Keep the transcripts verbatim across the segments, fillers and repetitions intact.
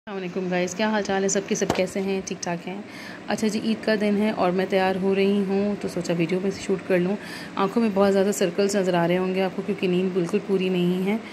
अस्सलामुअलैकुम गाइस, क्या हाल चाल है सबके? सब कैसे हैं? ठीक ठाक हैं। अच्छा जी, ईद का दिन है और मैं तैयार हो रही हूँ तो सोचा वीडियो में से शूट कर लूँ। आंखों में बहुत ज़्यादा सर्कल्स नज़र आ रहे होंगे आपको क्योंकि नींद बिल्कुल पूरी नहीं है।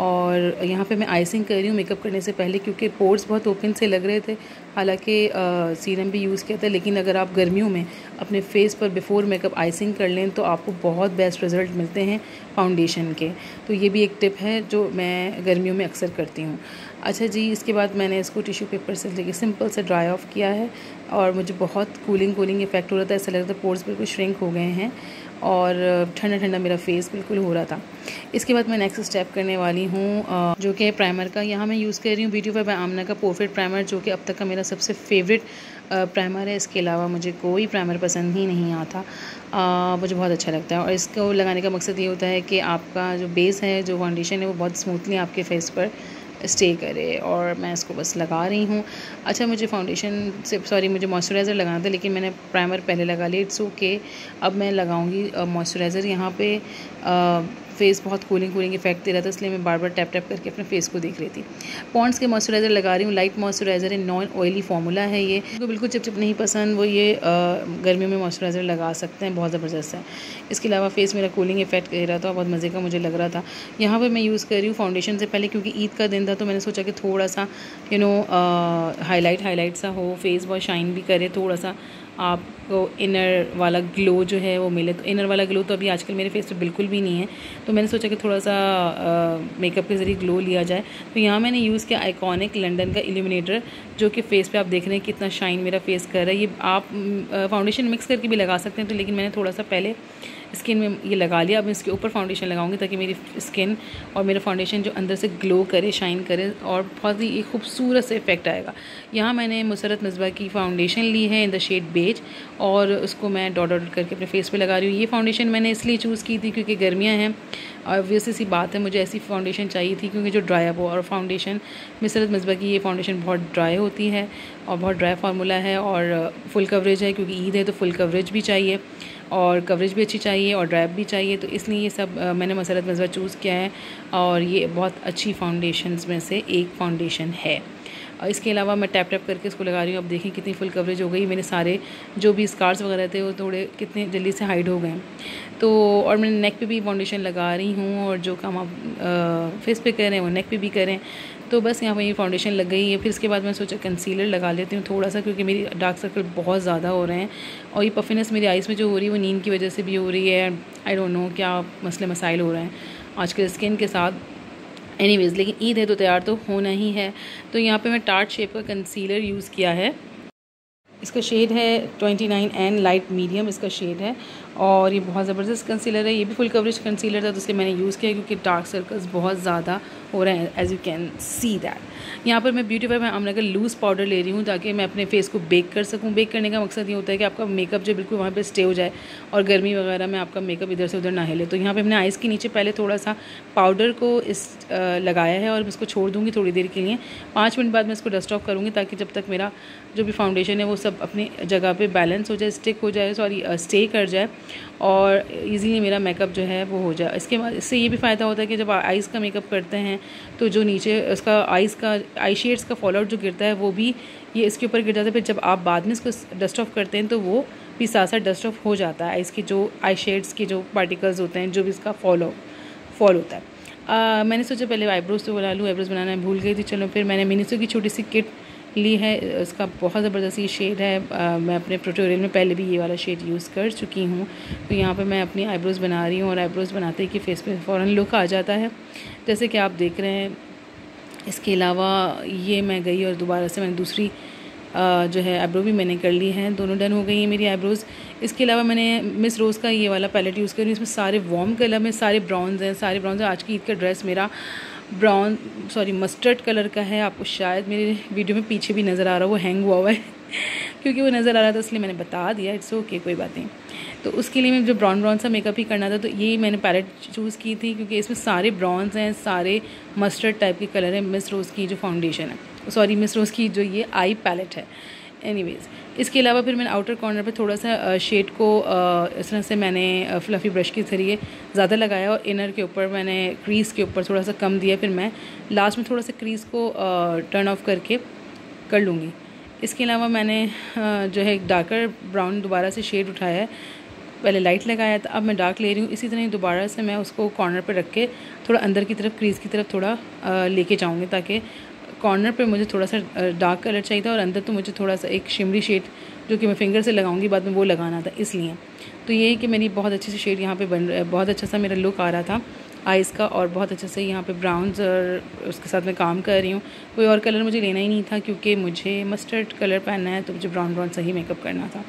और यहाँ पे मैं आइसिंग कर रही हूँ मेकअप करने से पहले क्योंकि पोर्स बहुत ओपन से लग रहे थे। हालांकि सीरम भी यूज़ किया था, लेकिन अगर आप गर्मियों में अपने फेस पर बिफ़ोर मेकअप आइसिंग कर लें तो आपको बहुत बेस्ट रिज़ल्ट मिलते हैं फाउंडेशन के। तो ये भी एक टिप है जो मैं गर्मियों में अक्सर करती हूँ। अच्छा जी, इसके बाद मैंने इसको टिश्यू पेपर से लेके सिंपल से ड्राई ऑफ किया है और मुझे बहुत कूलिंग कूलिंग इफेक्ट हो रहा था। ऐसा लग रहा था पोर्स बिल्कुल श्रिंक हो गए हैं और ठंडा ठंडा मेरा फेस बिल्कुल हो रहा था। इसके बाद मैं नेक्स्ट स्टेप करने वाली हूँ जो कि प्राइमर का। यहाँ मैं यूज़ कर रही हूँ ब्यूटी बाय आमना का पोरफिट प्राइमर, जो कि अब तक का मेरा सबसे फेवरेट प्राइमर है। इसके अलावा मुझे कोई प्राइमर पसंद ही नहीं आता, आ, मुझे बहुत अच्छा लगता है। और इसको लगाने का मकसद ये होता है कि आपका जो बेस है, जो फाउंडेशन है, वो बहुत स्मूथली आपके फेस पर स्टे करे। और मैं इसको बस लगा रही हूँ। अच्छा, मुझे फाउंडेशन से सॉरी मुझे मॉइस्चराइज़र लगाना था, लेकिन मैंने प्राइमर पहले लगा लिया। It's okay. अब मैं लगाऊंगी मॉइस्चराइज़र। यहाँ पे आ, फेस बहुत कूलिंग कूलिंग इफेक्ट दे रहा था, इसलिए मैं बार बार टैप टैप करके अपने फेस को देख रही थी। पॉन्ड्स के मॉइस्चराइज़र लगा रही हूँ। लाइट मॉइस्चराइज़र है, नॉन ऑयली फार्मूला है ये। तो बिल्कुल चिपचिप नहीं पसंद, वो ये गर्मियों में मॉइस्चराइज़र लगा सकते हैं, बहुत ज़बरदस्त है। इसके अलावा फेस मेरा कूलिंग इफेक्ट दे रहा था, बहुत मज़े का मुझे लग रहा था। यहाँ पर मैं यूज़ कर रही हूँ फाउंडेशन से पहले, क्योंकि ईद का दिन था तो मैंने सोचा कि थोड़ा सा यू नो हाईलाइट हाईलाइट सा हो, फेस बहुत शाइन भी करे, थोड़ा सा आपको इनर वाला ग्लो जो है वो मिले। तो इनर वाला ग्लो तो अभी आजकल मेरे फेस पे बिल्कुल भी नहीं है, तो मैंने सोचा कि थोड़ा सा मेकअप के ज़रिए ग्लो लिया जाए। तो यहाँ मैंने यूज़ किया आइकॉनिक लंदन का इल्यूमिनेटर, जो कि फेस पे आप देख रहे हैं कितना शाइन मेरा फेस कर रहा है। ये आप फाउंडेशन मिक्स करके भी लगा सकते हैं, तो लेकिन मैंने थोड़ा सा पहले स्किन में ये लगा लिया। अब मैं इसके ऊपर फाउंडेशन लगाऊंगी ताकि मेरी स्किन और मेरा फाउंडेशन जो अंदर से ग्लो करे, शाइन करे और बहुत ही खूबसूरत से इफेक्ट आएगा। यहाँ मैंने मुसरत मिसबा की फाउंडेशन ली है इन द शेड बेज, और उसको मैं डॉट डॉट करके अपने फेस पे लगा रही हूँ। ये फाउंडेशन मैंने इसलिए चूज़ की थी क्योंकि गर्मियाँ हैं, ऑब्वियस सी बात है, मुझे ऐसी फाउंडेशन चाहिए थी क्योंकि जो ड्राई हो। और फाउंडेशन मुसरत मिसबा की ये फाउंडेशन बहुत ड्राई होती है और बहुत ड्राई फार्मूला है और फुल कवरेज है, क्योंकि ईद है तो फुल कवरेज भी चाहिए और कवरेज भी अच्छी चाहिए और ड्राइव भी चाहिए। तो इसलिए ये सब आ, मैंने मुसरत मिसबा चूज़ किया है और ये बहुत अच्छी फाउंडेशंस में से एक फाउंडेशन है। और इसके अलावा मैं टैप टैप करके इसको लगा रही हूँ। अब देखें कितनी फुल कवरेज हो गई। मेरे सारे जो भी स्कार्स वगैरह थे वो थोड़े कितने जल्दी से हाइड हो गए। तो और मैं नेक पे भी फाउंडेशन लगा रही हूँ, और जो काम आप फेस पे करें वो नेक पे भी करें। तो बस यहाँ पर ये फाउंडेशन लग गई है। फिर इसके बाद मैं सोचा कंसीलर लगा लेती हूँ थोड़ा सा, क्योंकि मेरी डार्क सर्कल बहुत ज़्यादा हो रहे हैं और ये पफिनेस मेरी आइज़ में जो हो रही है वो नींद की वजह से भी हो रही है। आई डोंट नो क्या मसले मसाइल हो रहे हैं आजकल स्किन के साथ। एनीवेज़, लेकिन ईद है तो तैयार तो होना ही है। तो यहाँ पे मैं टार्ट शेप का कंसीलर यूज़ किया है। इसका शेड है twenty nine N light medium इसका शेड है, और ये बहुत ज़बरदस्त कंसीलर है। ये भी फुल कवरेज कंसीलर था तो इसलिए मैंने यूज़ किया क्योंकि डार्क सर्कल्स बहुत ज़्यादा हो रहे हैं, as you can see that. यहाँ पर मैं ब्यूटी बाय आमना का लूज़ पाउडर ले रही हूँ ताकि मैं अपने फेस को बेक कर सकूँ। बेक करने का मकसद ये होता है कि आपका मेकअप जो बिल्कुल वहाँ पे स्टे हो जाए और गर्मी वगैरह में आपका मेकअप इधर से उधर ना हिले। तो यहाँ पे हमने आइज़ के नीचे पहले थोड़ा सा पाउडर को इस आ, लगाया है और इसको छोड़ दूँगी थोड़ी देर के लिए। पाँच मिनट बाद मैं इसको डस्ट ऑफ करूँगी ताकि जब तक मेरा जो भी फाउंडेशन है वो सब अपनी जगह पे बैलेंस हो जाए, स्टिक हो जाए, सॉरी स्टे कर जाए और इजीली मेरा मेकअप जो है वो हो जाए। इसके बाद इससे ये भी फ़ायदा होता है कि जब आइज़ का मेकअप करते हैं तो जो नीचे उसका आइज़ का आई शेड्स का फॉल आउट जो गिरता है वो भी ये इसके ऊपर गिर जाता है। फिर जब आप बाद में इसको डस्ट ऑफ करते हैं तो वो भी साथ साथ डस्ट ऑफ हो जाता है। आइज़ की जो आई शेड्स के जो पार्टिकल्स होते हैं, जो भी इसका फॉल फॉल होता है। आ, मैंने सोचा पहले आईब्रोज तो बना लूँ, आईब्रोज बनाना भूल गई थी। चलो फिर मैंने मिनिसो की छोटी सी किट ली है। इसका बहुत ज़बरदस्त ये शेड है। आ, मैं अपने ट्यूटोरियल में पहले भी ये वाला शेड यूज़ कर चुकी हूँ। तो यहाँ पे मैं अपनी आईब्रोज़ बना रही हूँ और आईब्रोज़ बनाते ही कि फेस पे फ़ौरन लुक आ जाता है, जैसे कि आप देख रहे हैं। इसके अलावा ये मैं गई और दोबारा से मैंने दूसरी आ, जो है आईब्रो भी मैंने कर ली है। दोनों डन हो गई हैं मेरी आईब्रोज़। इसके अलावा मैंने मिस रोज़ का ये वाला पैलेट यूज़ कर रही हूँ। इसमें सारे वार्म कलर में सारे ब्राउन्स हैं, सारे ब्राउन्स हैं। आज की ईद का ड्रेस मेरा ब्राउन सॉरी मस्टर्ड कलर का है। आपको शायद मेरे वीडियो में पीछे भी नज़र आ रहा है, वो हैंग हुआ हुआ है क्योंकि वो नज़र आ रहा था इसलिए मैंने बता दिया। इट्स ओके, कोई बात नहीं। तो उसके लिए मैं जो ब्राउन ब्राउन सा मेकअप ही करना था तो यही मैंने पैलेट चूज़ की थी, क्योंकि इसमें सारे ब्राउन्स हैं, सारे मस्टर्ड टाइप के कलर हैं। मिस रोज़ की जो फाउंडेशन है, सॉरी मिस रोज़ की जो ये आई पैलेट है। एनीवेज़, इसके अलावा फिर मैंने आउटर कॉर्नर पे थोड़ा सा शेड को इस तरह से मैंने फ्लफ़ी ब्रश के ज़रिए ज़्यादा लगाया और इनर के ऊपर मैंने क्रीज़ के ऊपर थोड़ा सा कम दिया। फिर मैं लास्ट में थोड़ा सा क्रीज़ को टर्न ऑफ करके कर लूँगी। इसके अलावा मैंने जो है डार्कर ब्राउन दोबारा से शेड उठाया है, पहले लाइट लगाया था, अब मैं डार्क ले रही हूँ। इसी तरह दोबारा से मैं उसको कॉर्नर पर रख के थोड़ा अंदर की तरफ क्रीज़ की तरफ थोड़ा लेके जाऊँगी, ताकि कॉर्नर पे मुझे थोड़ा सा डार्क कलर चाहिए था और अंदर तो मुझे थोड़ा सा एक शिमरी शेड जो कि मैं फिंगर से लगाऊंगी बाद में वो लगाना था, इसलिए। तो ये है कि मेरी बहुत अच्छी सी शेड यहाँ पे बन रहा है, बहुत अच्छा सा मेरा लुक आ रहा था आइज़ का, और बहुत अच्छे से यहाँ पे ब्राउन्स और उसके साथ मैं काम कर रही हूँ। कोई और कलर मुझे लेना ही नहीं था क्योंकि मुझे मस्टर्ड कलर पहनना है, तो मुझे ब्राउन ब्राउन सही मेकअप करना था।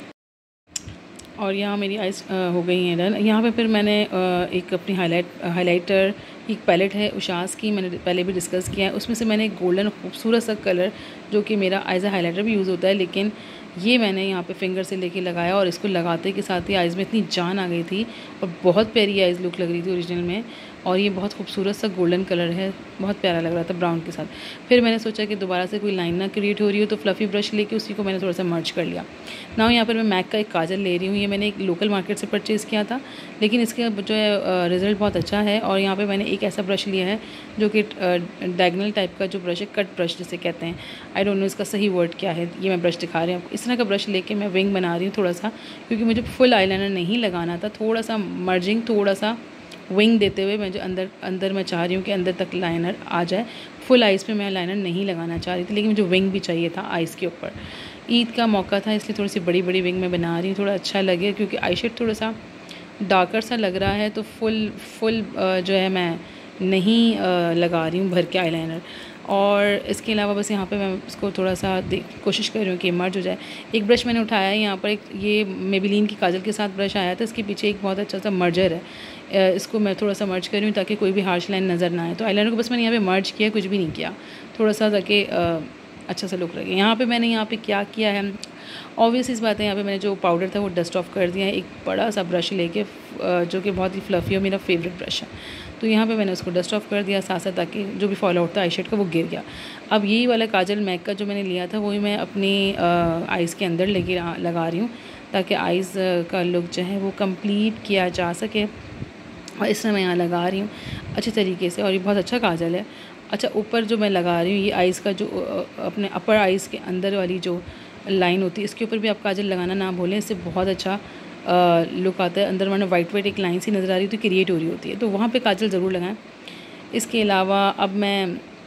और यहाँ मेरी आइज़ हो गई हैं डन। यहाँ पे फिर मैंने एक अपनी हाईलाइट हाईलाइटर एक पैलेट है उशास की, मैंने पहले भी डिस्कस किया है। उसमें से मैंने एक गोल्डन खूबसूरत सा कलर जो कि मेरा आइज़ हाईलाइटर भी यूज़ होता है, लेकिन ये मैंने यहाँ पे फिंगर से लेके लगाया और इसको लगाते के साथ ही आइज़ में इतनी जान आ गई थी और बहुत प्यारी आइज़ लुक लग रही थी ओरिजिनल में। और ये बहुत खूबसूरत सा गोल्डन कलर है, बहुत प्यारा लग रहा था ब्राउन के साथ। फिर मैंने सोचा कि दोबारा से कोई लाइन ना क्रिएट हो रही हो, तो फ्लफ़ी ब्रश लेके उसी को मैंने थोड़ा सा मर्ज कर लिया। ना यहाँ पर मैं मैक का एक काजल ले रही हूँ, ये मैंने एक लोकल मार्केट से परचेज़ किया था, लेकिन इसका जो है रिज़ल्ट बहुत अच्छा है। और यहाँ पर मैंने एक ऐसा ब्रश लिया है जो कि डायगनल टाइप का जो ब्रश है, कट ब्रश जिसे कहते हैं, आई डोंट नो इसका सही वर्ड क्या है, ये मैं ब्रश दिखा रही हूँ आपको। इस तरह का ब्रश लेके मैं विंग बना रही हूँ थोड़ा सा, क्योंकि मुझे फुल आईलाइनर नहीं लगाना था, थोड़ा सा मर्जिंग, थोड़ा सा विंग देते हुए मैं जो अंदर अंदर मैं चाह रही हूँ कि अंदर तक लाइनर आ जाए। फुल आइज़ पे मैं लाइनर नहीं लगाना चाह रही थी, लेकिन मुझे विंग भी चाहिए था आइज़ के ऊपर। ईद का मौका था इसलिए थोड़ी सी बड़ी बड़ी विंग मैं बना रही हूँ, थोड़ा अच्छा लगे, क्योंकि आई शेड थोड़ा सा डार्कर सा लग रहा है, तो फुल फुल जो है मैं नहीं लगा रही हूँ भर के आईलाइनर। और इसके अलावा बस यहाँ पे मैं इसको थोड़ा सा कोशिश कर रही हूँ कि मर्ज हो जाए। एक ब्रश मैंने उठाया है यहाँ पर, एक ये मेबेलिन की काजल के साथ ब्रश आया था, इसके पीछे एक बहुत अच्छा सा मर्जर है, इसको मैं थोड़ा सा मर्ज कर रही हूँ ताकि कोई भी हार्श लाइन नज़र ना आए। तो आईलाइनर को बस मैंने यहाँ पे मर्ज किया, कुछ भी नहीं किया, थोड़ा सा ताकि अच्छा सा लुक लगे। यहाँ पे मैंने यहाँ पे क्या किया है, ऑब्वियस इस बात है, यहाँ पे मैंने जो पाउडर था वो डस्ट ऑफ कर दिया है एक बड़ा सा ब्रश लेके, जो कि बहुत ही फ्लफ़ी और मेरा फेवरेट ब्रश है। तो यहाँ पे मैंने उसको डस्ट ऑफ कर दिया साथ साथ, ताकि जो भी फॉल आउट था आई शेड का वो गिर गया। अब यही वाला काजल मैक का जो मैंने लिया था वही मैं अपनी आइज़ के अंदर लेके लगा रही हूँ, ताकि आइज़ का लुक जो है वो कंप्लीट किया जा सके। और इस तरह मैं यहाँ लगा रही हूँ अच्छे तरीके से, और ये बहुत अच्छा काजल है। अच्छा, ऊपर जो मैं लगा रही हूँ ये आइज़ का जो अपने अपर आइज़ के अंदर वाली जो लाइन होती है, इसके ऊपर भी आप काजल लगाना ना भूलें, इससे बहुत अच्छा लुक आता है। अंदर मैंने वाइट वाइट एक लाइन सी नज़र आ रही तो क्रिएट हो रही होती है, तो वहाँ पे काजल ज़रूर लगाएं। इसके अलावा अब मैं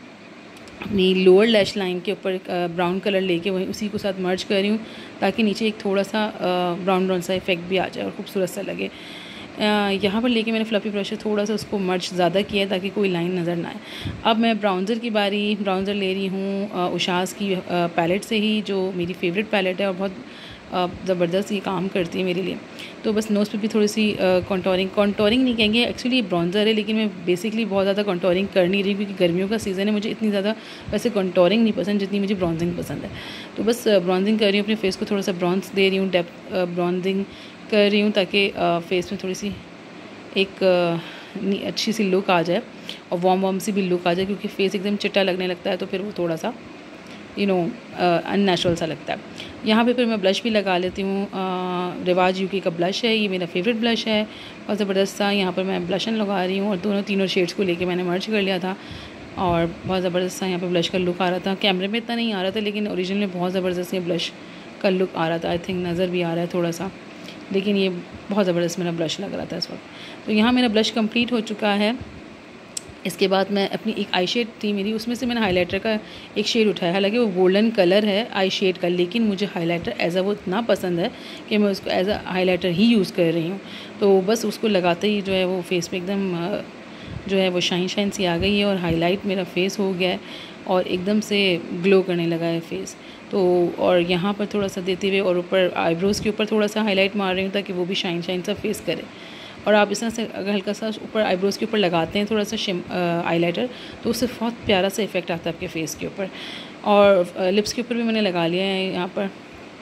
अपनी लोअर लैश लाइन के ऊपर ब्राउन कलर लेके वहीं उसी को साथ मर्ज कर रही हूँ, ताकि नीचे एक थोड़ा सा ब्राउन ब्राउन सा इफेक्ट भी आ जाए और खूबसूरत सा लगे। यहाँ पर लेके मैंने फ्लफ़ी ब्रश से थोड़ा सा उसको मर्ज ज़्यादा किया है ताकि कोई लाइन नज़र ना आए। अब मैं ब्राउन्ज़र की बारी ब्राउन्ज़र ले रही हूँ उशास की पैलेट से ही, जो मेरी फेवरेट पैलेट है और बहुत ज़बरदस्त ये काम करती है मेरे लिए। तो बस नोज़ पे भी थोड़ी सी कॉन्टोरिंग कॉन्टोरिंग नहीं कहेंगे, एक्चुअली ये ब्राउन्ज़र है, लेकिन मैं बेसिकली बहुत ज़्यादा कॉन्टोरिंग कर नहीं रही क्योंकि गर्मियों का सीज़न है, मुझे इतनी ज़्यादा वैसे कॉन्टोरिंग नहीं पसंद जितनी मुझे ब्राउन्जिंग पसंद है। तो बस ब्राउन्जिंग कर रही हूँ, अपने फेस को थोड़ा सा ब्राउन्स दे रही हूँ, डेप्थ ब्राउन्जिंग कर रही हूँ ताकि फेस में थोड़ी सी एक अच्छी सी लुक आ जाए और वार्म वार्म सी भी लुक आ जाए, क्योंकि फेस एकदम चिट्टा लगने लगता है तो फिर वो थोड़ा सा यू नो अननेचुरल सा लगता है। यहाँ पे फिर मैं ब्लश भी लगा लेती हूँ, रिवाज यूके का ब्लश है, ये मेरा फेवरेट ब्लश है, बहुत ज़बरदस्त सा। यहाँ पर मैं ब्लशन लगा रही हूँ और दोनों तीनों शेड्स को लेके मैंने मर्ज कर लिया था और बहुत ज़बरदस्त सा यहाँ पे ब्लश का लुक आ रहा था। कैमरे में इतना नहीं आ रहा था, लेकिन ओरिजिनल में बहुत ज़बरदस्त ये ब्लश का लुक आ रहा था। आई थिंक नज़र भी आ रहा है थोड़ा सा, लेकिन ये बहुत ज़बरदस्त मेरा ब्लश लग रहा था इस वक्त। तो यहाँ मेरा ब्लश कंप्लीट हो चुका है। इसके बाद मैं अपनी एक आई शेड थी मेरी, उसमें से मैंने हाइलाइटर का एक शेड उठाया। हालांकि वो गोल्डन कलर है आई शेड का, लेकिन मुझे हाइलाइटर एज अ वो इतना पसंद है कि मैं उसको एज अ हाइलाइटर ही यूज़ कर रही हूँ। तो बस उसको लगाते ही जो है वो फेस पे एकदम जो है वो शाइन शाइन सी आ गई है और हाईलाइट मेरा फेस हो गया है और एकदम से ग्लो करने लगा है फेस। तो और यहाँ पर थोड़ा सा देते हुए और ऊपर आईब्रोज़ के ऊपर थोड़ा सा हाईलाइट मार रही हूँ ताकि वो भी शाइन शाइन सा फेस करे। और आप इस तरह से अगर हल्का सा ऊपर आईब्रोज़ के ऊपर लगाते हैं थोड़ा सा शिम आईलाइटर, तो उससे बहुत प्यारा सा इफेक्ट आता है आपके फेस के ऊपर। और लिप्स के ऊपर भी मैंने लगा लिया है यहाँ पर।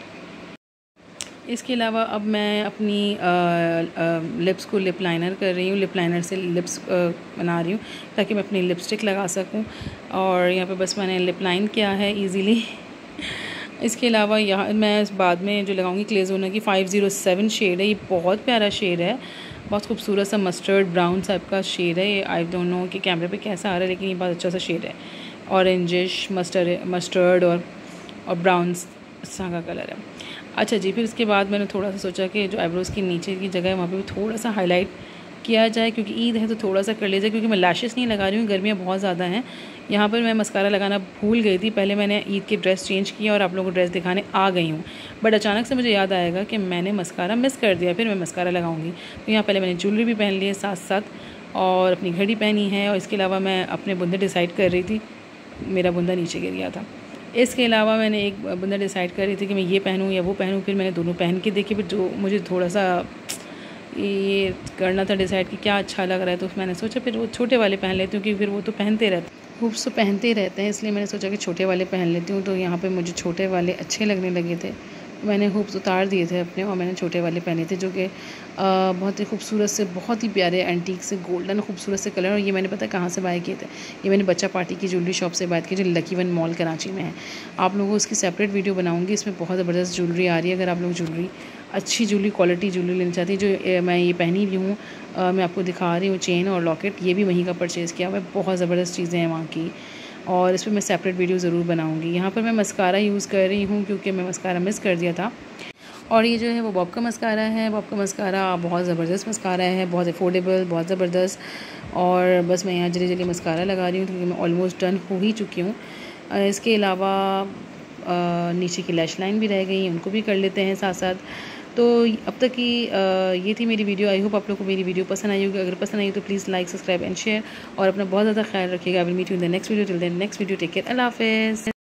इसके अलावा अब मैं अपनी आ, आ, लिप्स को लिप लाइनर कर रही हूँ, लिप लाइनर से लिप्स बना रही हूँ ताकि मैं अपनी लिपस्टिक लगा सकूँ। और यहाँ पे बस मैंने लिप लाइन किया है इजीली। इसके अलावा यहाँ मैं इस बाद में जो लगाऊंगी क्लेज़ोनर की फाइव ज़ीरो सेवन शेड है, ये बहुत प्यारा शेड है, बहुत खूबसूरत सा मस्टर्ड ब्राउन टाइप का शेड है। ये आई डोंट नो कि कैमरे पे कैसा आ रहा है, लेकिन ये बहुत अच्छा सा शेड है, ऑरेंजिश मस्टर्ड मस्टर्ड और और ब्राउन सा का कलर है। अच्छा जी, फिर इसके बाद मैंने थोड़ा सा सोचा कि जो आईब्रोज़ की नीचे की जगह है वहाँ पे भी थोड़ा सा हाईलाइट किया जाए, क्योंकि ईद है तो थोड़ा सा कर लीजिए, क्योंकि मैं लैशेस नहीं लगा रही हूँ, गर्मियाँ बहुत ज़्यादा हैं। यहाँ पर मैं मस्कारा लगाना भूल गई थी, पहले मैंने ईद की ड्रेस चेंज किया और आप लोगों को ड्रेस दिखाने आ गई हूँ, बट अचानक से मुझे याद आएगा कि मैंने मस्कारा मिस कर दिया, फिर मैं मस्कारा लगाऊँगी। तो यहाँ पहले मैंने ज्वेलरी भी पहन ली है साथ साथ, और अपनी घड़ी पहनी है, और इसके अलावा मैं अपने बुंदे डिसाइड कर रही थी, मेरा बुंदा नीचे गिर गया था। इसके अलावा मैंने एक बुंदा डिसाइड कर रही थी कि मैं ये पहनूँ या वो पहनूँ, फिर मैंने दोनों पहन के देखी, फिर जो मुझे थोड़ा सा ये करना था डिसाइड कि क्या अच्छा लग रहा है, तो मैंने सोचा फिर वो छोटे वाले पहन लेती हूँ, क्योंकि फिर वो तो पहनते रहते खूब तो पहनते रहते हैं, इसलिए मैंने सोचा कि छोटे वाले पहन लेती हूँ। तो यहाँ पे मुझे छोटे वाले अच्छे लगने लगे थे, मैंने हुप्स उतार दिए थे अपने और मैंने छोटे वाले पहने थे, जो कि बहुत ही खूबसूरत से, बहुत ही प्यारे एंटीक से गोल्डन खूबसूरत से कलर। और ये मैंने पता कहाँ से बाय किए थे, ये मैंने बच्चा पार्टी की ज्वेलरी शॉप से बाय की, जो लकी वन मॉल कराची में है। आप लोगों को इसकी सेपरेट वीडियो बनाऊंगी, इसमें बहुत ज़बरदस्त ज्वेलरी आ रही है। अगर आप लोग ज्वेलरी, अच्छी ज्वेलरी, क्वालिटी ज्वेलरी लेना चाहती है, जो मैं ये पहनी भी हूँ, मैं आपको दिखा रही हूँ, चेन और लॉकेट, ये भी वहीं का परचेज़ किया हुआ है। बहुत ज़बरदस्त चीज़ें हैं वहाँ की, और इस पर मैं सेपरेट वीडियो ज़रूर बनाऊंगी। यहाँ पर मैं मस्कारा यूज़ कर रही हूँ, क्योंकि मैं मस्कारा मिस कर दिया था। और ये जो है वो बॉब का मस्कारा है। बॉब का मस्कारा बहुत ज़बरदस्त मस्कारा है, बहुत अफोर्डेबल, बहुत ज़बरदस्त। और बस मैं यहाँ जल्दी जल्दी मस्कारा लगा रही हूँ, क्योंकि मैं ऑलमोस्ट डन हो ही चुकी हूँ। इसके अलावा नीचे की लैश लाइन भी रह गई हैं, उनको भी कर लेते हैं साथ साथ। तो अब तक की ये थी मेरी वीडियो। आई होप आप लोगों को मेरी वीडियो पसंद आई होगी। अगर पसंद आई तो please like, subscribe and share, और अपना बहुत ज़्यादा ख्याल रखिएगा। I will meet you in the next video. Till then next video, take care, अल्लाह हाफ़िज़।